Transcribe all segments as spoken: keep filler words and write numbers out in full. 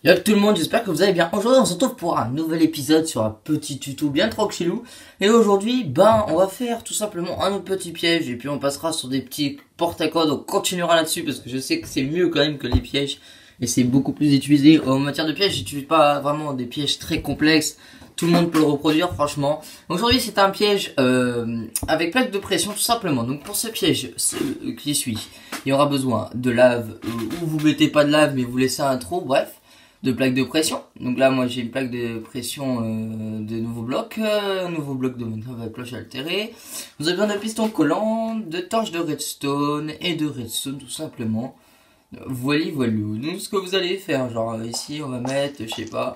Yo tout le monde, j'espère que vous allez bien. Aujourd'hui on se retrouve pour un nouvel épisode sur un petit tuto bien tranquillou. Et aujourd'hui, ben on va faire tout simplement un autre petit piège et puis on passera sur des petits porte-à-codes. On continuera là-dessus parce que je sais que c'est mieux quand même que les pièges. Et c'est beaucoup plus utilisé. En matière de pièges, j'utilise pas vraiment des pièges très complexes. Tout le monde peut le reproduire franchement. Aujourd'hui c'est un piège euh, avec plaque de pression tout simplement. Donc pour ce piège ce, euh, qui suit, il y aura besoin de lave euh, ou vous mettez pas de lave mais vous laissez un trou, bref. De plaques de pression. Donc là, moi, j'ai une plaque de pression euh, de nouveau bloc, euh, un nouveau bloc de avec cloche altérée. Vous avez besoin de pistons collants, de torches de redstone et de redstone tout simplement. Voilà, voilà. Donc ce que vous allez faire, genre ici, on va mettre, je sais pas.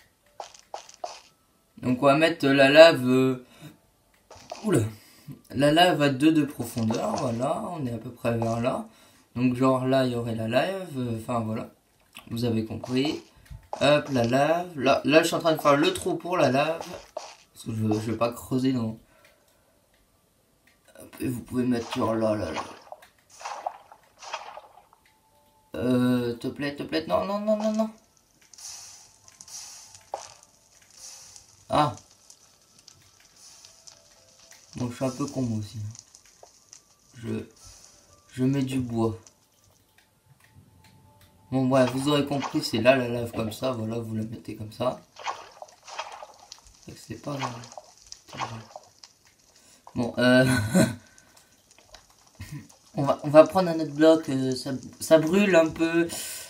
Donc on va mettre la lave. Euh... Oula. La lave à deux de profondeur. Voilà, on est à peu près vers là. Donc genre là, il y aurait la lave. Enfin euh, voilà. Vous avez compris. Hop, la lave. Là, là, je suis en train de faire le trou pour la lave. Parce que je, je vais pas creuser dans... Hop, et vous pouvez mettre sur là, là, là. Euh, te plaît, te plaît. Non, non, non, non, non. Ah. Bon, je suis un peu con moi aussi. Je, je mets du bois. Bon, ouais, vous aurez compris, c'est là la lave comme ça. Voilà, vous la mettez comme ça. C'est pas... Bon, euh... on, va, on va prendre un autre bloc. Euh, ça, ça brûle un peu.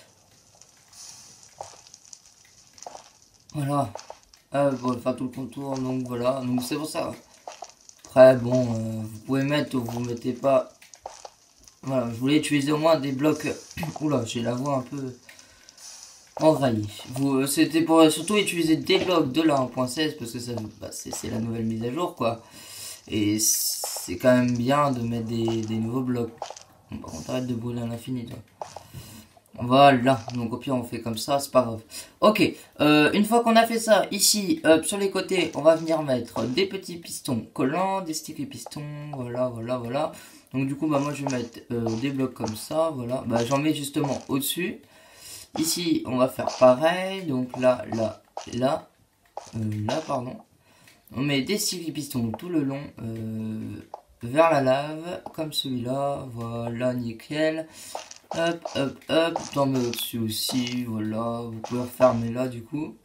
Voilà. Euh, bon, enfin tout le contour, donc voilà. Donc c'est pour ça. Après, bon, euh, vous pouvez mettre ou vous mettez pas. Voilà, je voulais utiliser au moins des blocs. Oula, j'ai la voix un peu envahie. Vous, c'était pour surtout utiliser des blocs de la un point seize parce que ça, bah, c'est la nouvelle mise à jour, quoi. Et c'est quand même bien de mettre des, des nouveaux blocs. Bon, par contre, arrête de brûler à l'infini, toi. Voilà, donc au pire on fait comme ça, c'est pas grave. Ok, euh, une fois qu'on a fait ça, ici, euh, sur les côtés, on va venir mettre des petits pistons collants, des stickers pistons, voilà, voilà, voilà. Donc du coup, bah moi je vais mettre euh, des blocs comme ça, voilà. Bah j'en mets justement au-dessus. Ici, on va faire pareil, donc là, là, là, euh, là, pardon. On met des stickers pistons tout le long, euh, vers la lave, comme celui-là, voilà, nickel. Hop, hop, hop, t'en mets au-dessus aussi, voilà, vous pouvez refermer là du coup.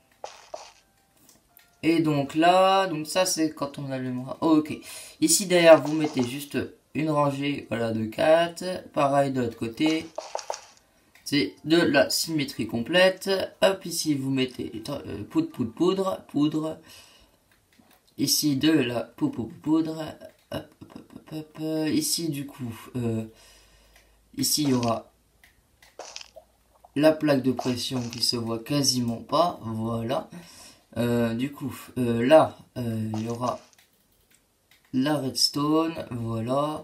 Et donc là, donc ça c'est quand on allumera. Oh, ok, ici derrière vous mettez juste une rangée, voilà, de quatre. Pareil de l'autre côté. C'est de la symétrie complète. Hop, ici vous mettez euh, poudre, poudre, poudre, poudre. Ici de la poudre, poudre. Hop, hop, hop, hop, hop. Ici du coup... Euh, Ici, il y aura la plaque de pression qui se voit quasiment pas. Voilà. Euh, du coup, euh, là, euh, il y aura la redstone. Voilà.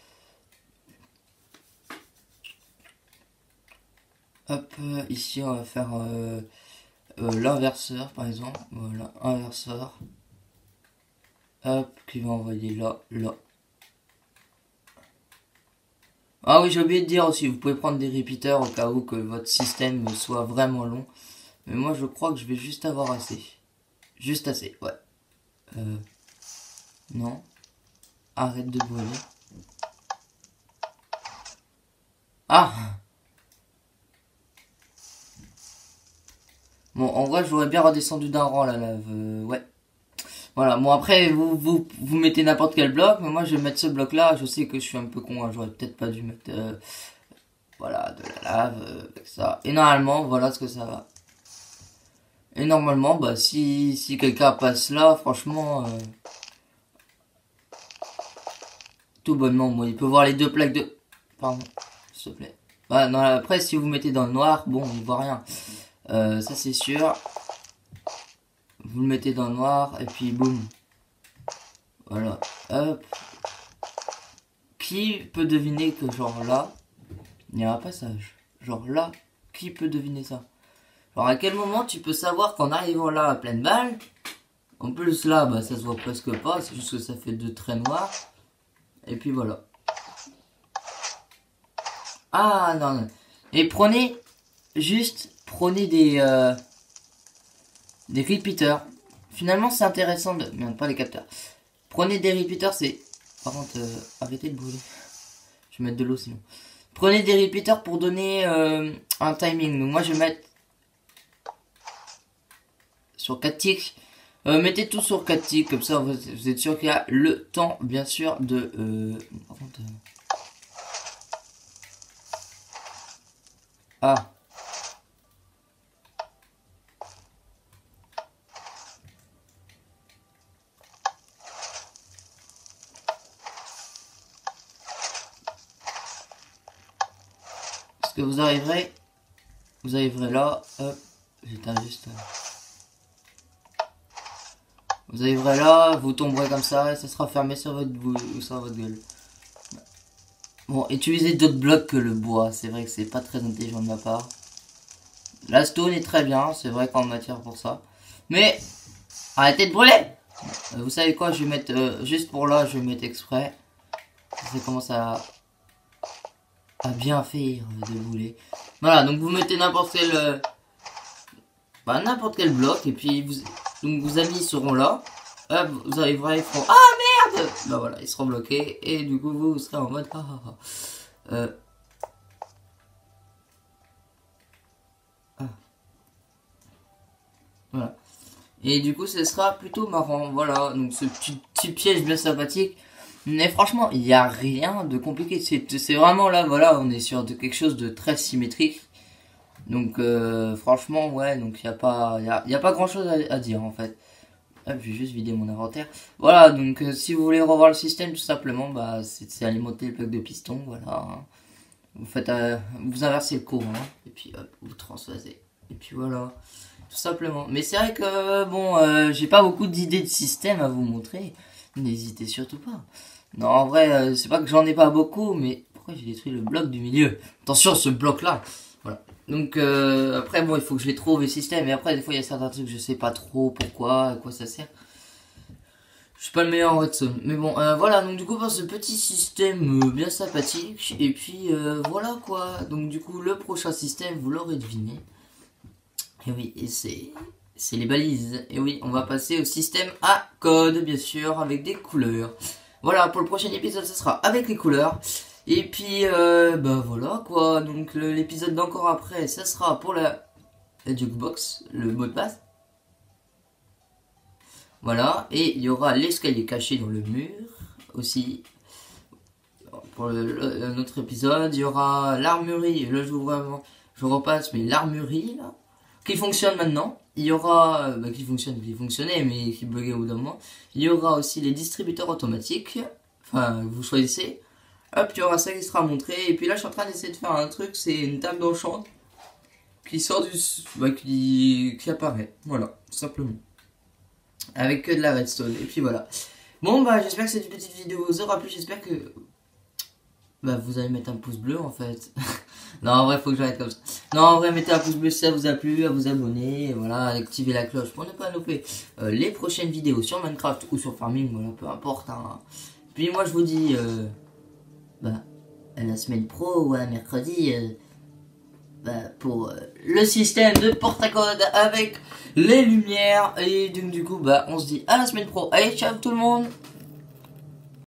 Hop, ici, on va faire euh, euh, l'inverseur, par exemple. Voilà, inverseur. Hop, qui va envoyer là, là. Ah oui, j'ai oublié de dire aussi, vous pouvez prendre des repeaters au cas où que votre système soit vraiment long. Mais moi, je crois que je vais juste avoir assez. Juste assez, ouais. Euh, non. Arrête de brûler. Ah! Bon, en vrai, j'aurais bien redescendu d'un rang la lave. Euh, ouais. Voilà, bon après, vous, vous, vous mettez n'importe quel bloc, mais moi je vais mettre ce bloc là. Je sais que je suis un peu con, hein, j'aurais peut-être pas dû mettre... Euh, voilà, de la lave, euh, avec ça. Et normalement, voilà ce que ça va. Et normalement, bah si, si quelqu'un passe là, franchement... Euh, tout bonnement, moi, il peut voir les deux plaques de... Pardon, s'il te plaît. Bah, non, après, si vous mettez dans le noir, bon, on ne voit rien. Euh, ça, c'est sûr. Vous le mettez dans le noir, et puis boum. Voilà. Hop. Qui peut deviner que, genre là, il y a un passage? Genre là, qui peut deviner ça? Genre, à quel moment tu peux savoir qu'en arrivant là à pleine balle, en plus là, bah, ça se voit presque pas, c'est juste que ça fait deux traits noirs. Et puis voilà. Ah non, non. Et prenez juste, prenez des euh, des repeaters. Finalement c'est intéressant de... Merde, pas les capteurs. Prenez des repeaters, c'est... Par contre, euh, arrêtez de brûler. Je vais mettre de l'eau sinon. Prenez des repeaters pour donner euh, un timing. Donc moi je vais mettre sur quatre ticks. Euh, mettez tout sur quatre ticks, comme ça vous êtes sûr qu'il y a le temps bien sûr de... Euh... Par contre, euh... Ah. Parce que vous arriverez... Vous arriverez là, hop, j'éteins juste... Vous arriverez là, vous tomberez comme ça et ça sera fermé sur votre, sur votre gueule. Bon, utilisez d'autres blocs que le bois, c'est vrai que c'est pas très intelligent de ma part. La stone est très bien, c'est vrai qu'en matière pour ça. Mais, arrêtez de brûler! Vous savez quoi, je vais mettre, euh, juste pour là, je vais mettre exprès. Ça commence à, à bien faire de brûler. Voilà, donc vous mettez n'importe quel... Euh, bah, n'importe quel bloc et puis vous... Donc vos amis seront là, hop, vous arriverez, ils feront ah merde, bah voilà, ils seront bloqués et du coup vous, vous serez en mode ah ah ah. Euh... ah. Voilà. Et du coup ce sera plutôt marrant, voilà, donc ce petit, petit piège bien sympathique. Mais franchement, il n'y a rien de compliqué, c'est vraiment là, voilà, on est sur de quelque chose de très symétrique. Donc euh, franchement ouais, donc il n'y a pas y a, y a pas grand chose à, à dire en fait. Hop, je vais juste vider mon inventaire. Voilà, donc euh, si vous voulez revoir le système tout simplement, bah c'est alimenter le bloc de piston, voilà. Hein. Vous faites euh, vous inversez le courant hein, et puis hop, vous transfasez. Et puis voilà, tout simplement. Mais c'est vrai que bon, euh, j'ai pas beaucoup d'idées de système à vous montrer. N'hésitez surtout pas. Non, en vrai, euh, c'est pas que j'en ai pas beaucoup, mais pourquoi j'ai détruit le bloc du milieu? Attention, ce bloc là. Voilà. Donc euh, après bon il faut que je les trouve les systèmes et après des fois il y a certains trucs je sais pas trop pourquoi à quoi ça sert. Je suis pas le meilleur en redstone mais bon euh, voilà donc du coup pour ce petit système euh, bien sympathique et puis euh, voilà quoi donc du coup le prochain système vous l'aurez deviné et oui et c'est c'est les balises et oui on va passer au système à code bien sûr avec des couleurs. Voilà pour le prochain épisode ça sera avec les couleurs. Et puis, euh, bah voilà quoi, donc l'épisode d'encore après, ça sera pour la, la jukebox, le mot de passe. Voilà, et il y aura l'escalier caché dans le mur aussi. Pour le, le, notre épisode, il y aura l'armurerie, là je vous vraiment, je repasse, mais l'armurerie là, qui fonctionne maintenant. Il y aura, bah qui fonctionne, qui fonctionnait, mais qui buguait au bout d'un moment. Il y aura aussi les distributeurs automatiques, enfin vous choisissez. Hop, il y aura ça qui sera montré. Et puis là, je suis en train d'essayer de faire un truc. C'est une table d'enchant qui sort du... Bah, qui, qui apparaît. Voilà, tout simplement. Avec que de la redstone. Et puis voilà. Bon, bah, j'espère que cette petite vidéo vous aura plu. J'espère que... Bah, vous allez mettre un pouce bleu, en fait. Non, en vrai, faut que j'arrête comme ça. Non, en vrai, mettez un pouce bleu si ça vous a plu. À vous abonner. Et voilà, activez la cloche pour ne pas louper euh, les prochaines vidéos sur Minecraft ou sur Farming. Voilà, peu importe. Hein. Puis moi, je vous dis... Euh... Bah, à la semaine pro ou à mercredi euh, bah, pour euh, le système de porte-à-code avec les lumières et donc du coup bah on se dit à la semaine pro. Allez ciao tout le monde.